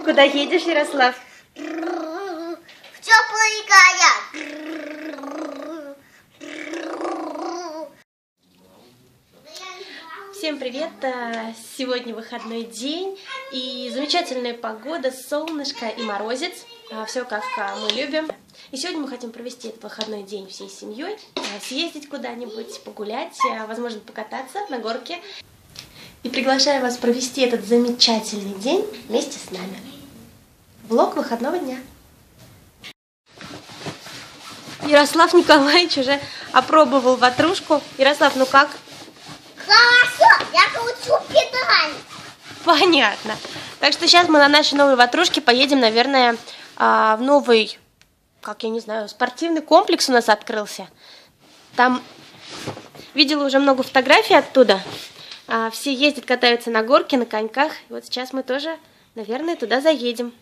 Куда едешь, Ярослав? В теплые края. Всем привет! Сегодня выходной день и замечательная погода, солнышко и морозец. Все как мы любим. И сегодня мы хотим провести этот выходной день всей семьей, съездить куда-нибудь, погулять, возможно, покататься на горке. И приглашаю вас провести этот замечательный день вместе с нами. Влог выходного дня. Ярослав Николаевич уже опробовал ватрушку. Ярослав, ну как? Хорошо, я кручу педаль. Понятно. Так что сейчас мы на нашей новой ватрушке поедем, наверное, в новый, как я не знаю, спортивный комплекс у нас открылся. Там видела уже много фотографий оттуда. Все ездят, катаются на горке, на коньках. И вот сейчас мы тоже, наверное, туда заедем.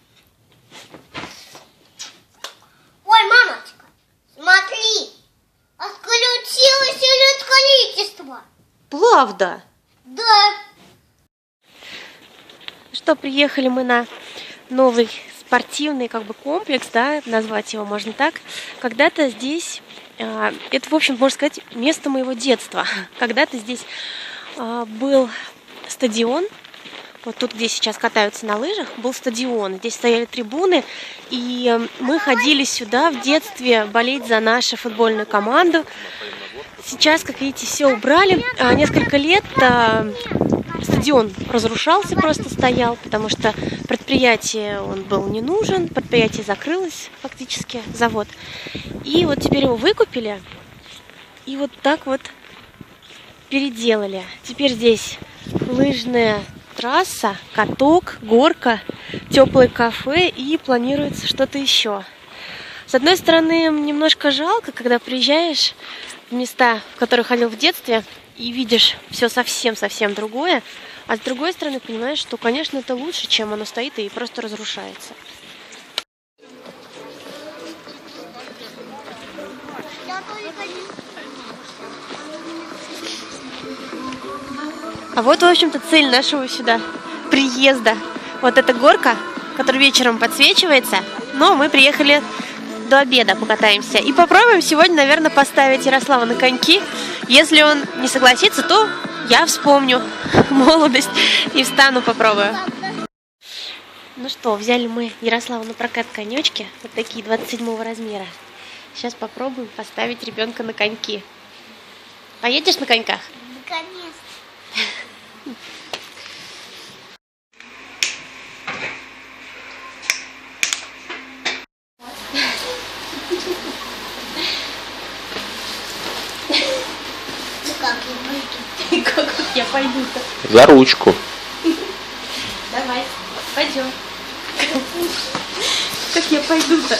Ой, мамочка, смотри, отключилось электричество. Правда? Да. Что, приехали мы на новый спортивный комплекс, да, назвать его можно так. Когда-то здесь, это, в общем, можно сказать, место моего детства. Когда-то здесь был стадион, вот тут, где сейчас катаются на лыжах, был стадион. Здесь стояли трибуны, и мы ходили сюда в детстве болеть за нашу футбольную команду. Сейчас, как видите, все убрали. Несколько лет стадион разрушался, просто стоял, потому что предприятие он был не нужен, предприятие закрылось фактически, завод. И вот теперь его выкупили, и вот так вот переделали. Теперь здесь лыжная трасса, каток, горка, теплое кафе и планируется что-то еще. С одной стороны, немножко жалко, когда приезжаешь в места, в которые ходил в детстве, и видишь все совсем-совсем другое, а с другой стороны, понимаешь, что, конечно, это лучше, чем оно стоит и просто разрушается. А вот, в общем-то, цель нашего сюда приезда. Вот эта горка, которая вечером подсвечивается, но мы приехали до обеда, покатаемся. И попробуем сегодня, наверное, поставить Ярослава на коньки. Если он не согласится, то я вспомню молодость и встану, попробую. Ну что, взяли мы Ярослава на прокат конечки, вот такие 27 размера. Сейчас попробуем поставить ребенка на коньки. Поедешь на коньках? Наконец. Как я пойду-то? За ручку. Давай, пойдем. Как я пойду-то?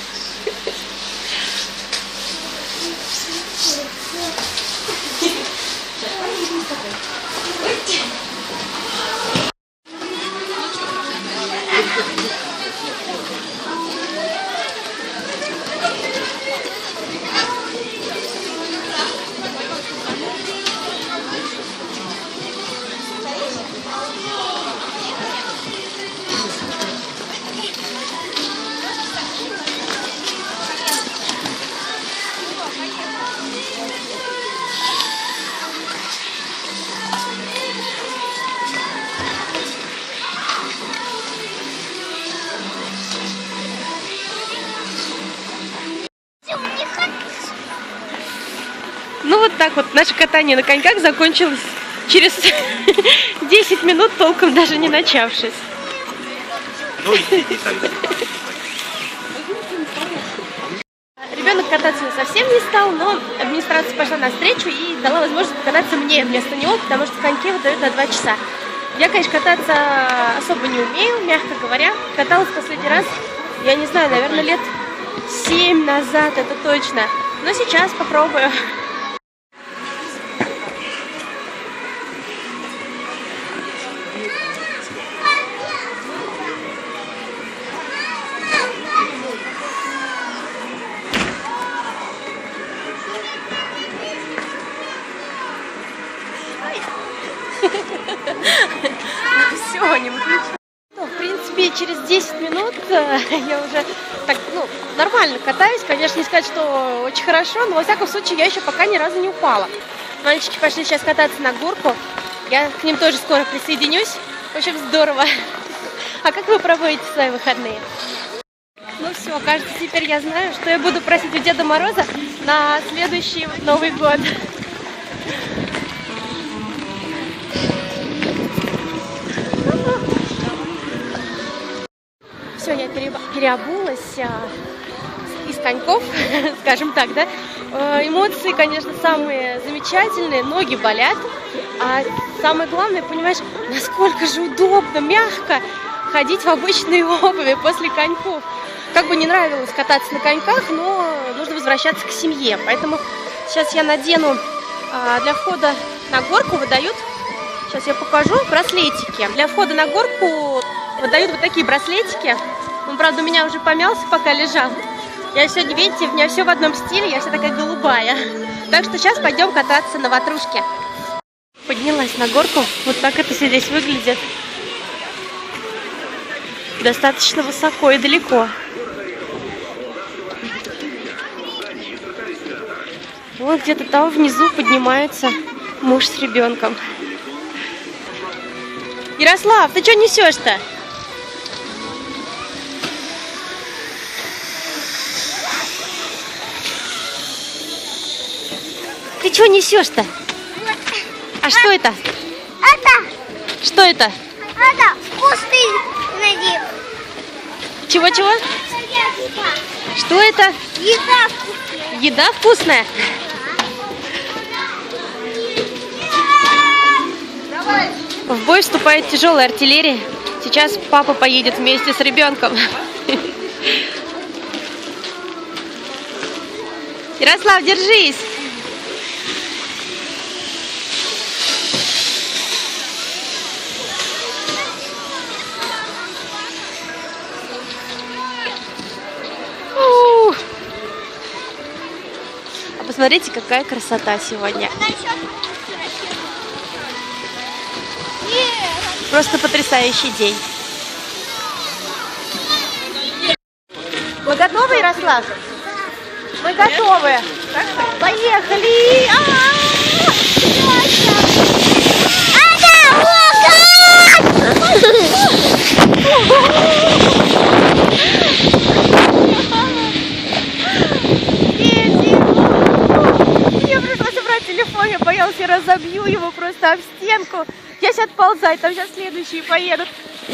Ну вот так вот наше катание на коньках закончилось через 10 минут, толком даже не начавшись. Ну иди тогда. Ребенок кататься совсем не стал, но администрация пошла навстречу и дала возможность покататься мне вместо него, потому что коньки выдают на 2 часа. Я, конечно, кататься особо не умею, мягко говоря. Каталась последний раз, я не знаю, наверное, лет 7 назад, это точно. Но сейчас попробую. Все, не выключу. В принципе, принципе, через 10 минут я уже так, нормально катаюсь. Конечно, не сказать, что очень хорошо, но во всяком случае я еще пока ни разу не упала. Мальчики пошли сейчас кататься на горку. Я к ним тоже скоро присоединюсь. В общем, здорово. А как вы проводите свои выходные? Ну все, кажется, теперь я знаю, что я буду просить у Деда Мороза на следующий Новый год. Все, я переобулась из коньков, скажем так, да. Эмоции, конечно, самые замечательные, ноги болят. А самое главное, понимаешь, насколько же удобно, мягко ходить в обычной обуви после коньков. Как бы не нравилось кататься на коньках, но нужно возвращаться к семье. Поэтому сейчас я надену, для входа на горку выдают, сейчас я покажу, браслетики. Для входа на горку выдают вот такие браслетики. Он, правда, у меня уже помялся, пока лежал. Я сегодня, видите, у меня все в одном стиле, я вся такая голубая. Так что сейчас пойдем кататься на ватрушке. Поднялась на горку, вот так это все здесь выглядит. Достаточно высоко и далеко. Вот где-то там внизу поднимается муж с ребенком. Ярослав, ты что несешь-то? Ты что несешь-то? А что это? Это, Что это? это вкусный надев. Чего-чего? Что это? Еда вкусная. Еда вкусная? В бой вступает тяжелая артиллерия. Сейчас папа поедет вместе с ребенком. Ярослав, держись! А посмотрите, какая красота сегодня. Просто потрясающий день. Мы готовы, Ярослав? Мы готовы. Поехали! Мне пришлось убрать телефон, я боялась, я разобью его просто об стенку. Я сейчас отползаю, там сейчас следующие поедут.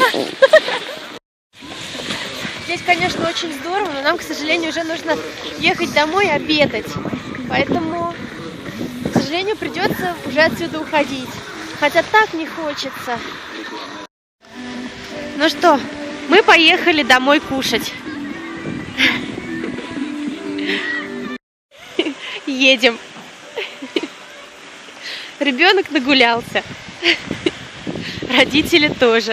Здесь, конечно, очень здорово, но нам, к сожалению, уже нужно ехать домой обедать. Поэтому, к сожалению, придется уже отсюда уходить. Хотя так не хочется. Ну что, мы поехали домой кушать. Едем. Ребенок нагулялся. Родители тоже.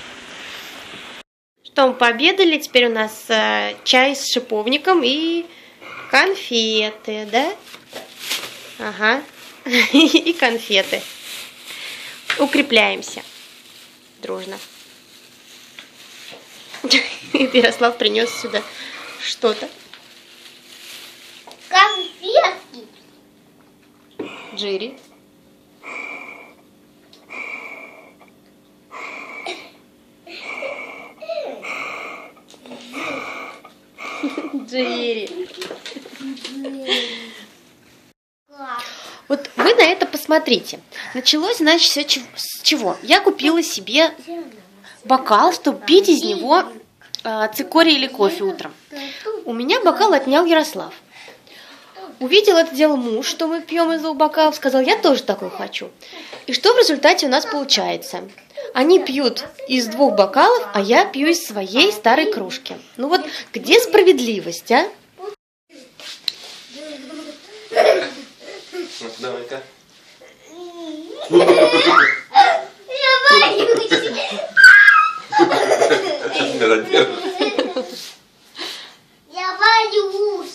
Что, мы пообедали, теперь у нас чай с шиповником и конфеты, да? Ага, и конфеты. Укрепляемся дружно. Ярослав принес сюда что-то. Конфетки. Джерри. Джерри. Вот вы на это посмотрите. Началось, значит, все с чего? Я купила себе бокал, чтобы пить из него цикорий или кофе утром. У меня бокал отнял Ярослав. Увидел это дело муж, что мы пьем из двух бокалов, сказал, я тоже такой хочу. И что в результате у нас получается? Они пьют из двух бокалов, а я пью из своей старой кружки. Ну вот, где справедливость, а? Давай-ка. Я боюсь. Я боюсь.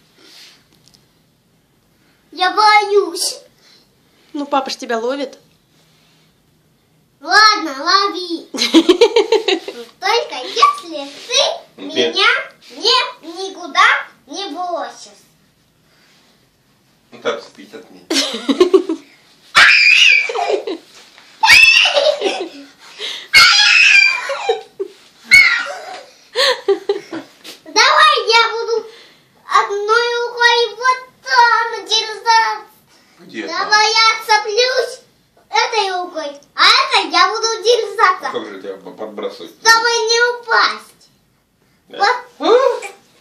Я боюсь. Ну, папа ж тебя ловит. Ладно, лови. Только если ты меня никуда не бросишь. Ну так спить от меня. Давай я буду одной рукой вот там держаться. Где Давай я цеплюсь этой рукой, а этой я буду держаться, Как же тебя подбрасывать? чтобы не упасть. Да. Вот.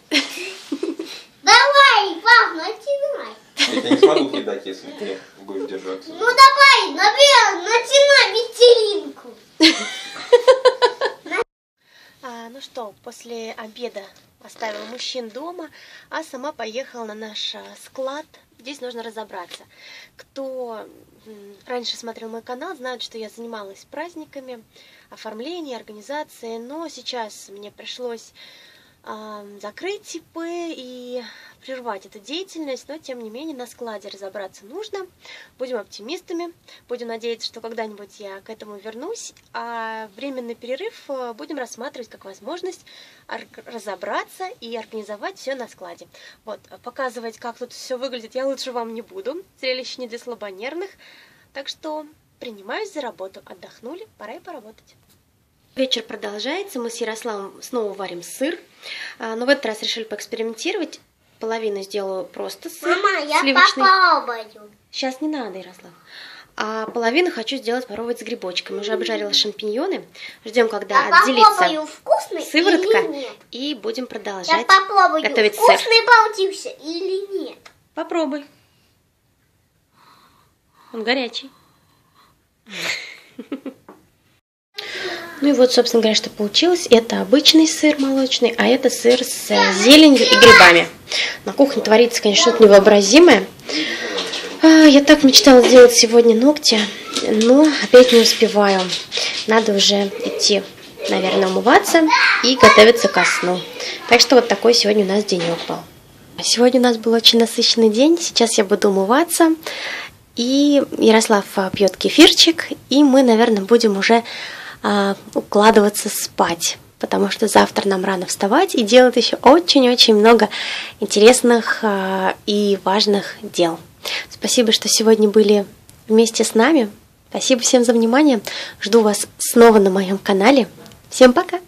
Давай, пап, начинай. Я тебя не смогу кидать, если ты будешь держаться. Ну давай, начинай вечеринку. Ну что, после обеда оставила мужчин дома, а сама поехала на наш склад. Здесь нужно разобраться. Кто раньше смотрел мой канал, знает, что я занималась праздниками, оформлением, организацией, но сейчас мне пришлось закрыть ИП и прервать эту деятельность, но тем не менее на складе разобраться нужно. Будем оптимистами, будем надеяться, что когда-нибудь я к этому вернусь, а временный перерыв будем рассматривать как возможность разобраться и организовать все на складе. Вот, показывать, как тут все выглядит, я лучше вам не буду, зрелище не для слабонервных, так что принимаюсь за работу, отдохнули, пора и поработать. Вечер продолжается, мы с Ярославом снова варим сыр, но в этот раз решили поэкспериментировать. Половину сделаю просто сыр Мама, я сливочный. попробую. Сейчас не надо, Ярослав. А половину хочу сделать, попробовать с грибочками. Уже обжарила шампиньоны. Ждем, когда Я отделится попробую, вкусный сыворотка. или нет. И будем Я продолжать попробую, готовить сыр. вкусный получился или нет. Попробуй. Он горячий. Ну и вот, собственно говоря, что получилось. Это обычный сыр молочный, а это сыр с зеленью и грибами. На кухне творится, конечно, что-то невообразимое. Я так мечтала сделать сегодня ногти, но опять не успеваю. Надо уже идти, наверное, умываться и готовиться ко сну. Так что вот такой сегодня у нас денек был. Сегодня у нас был очень насыщенный день. Сейчас я буду умываться. И Ярослав пьет кефирчик, и мы, наверное, будем уже укладываться спать, потому что завтра нам рано вставать и делать еще очень-очень много интересных и важных дел. Спасибо, что сегодня были вместе с нами. Спасибо всем за внимание. Жду вас снова на моем канале. Всем пока!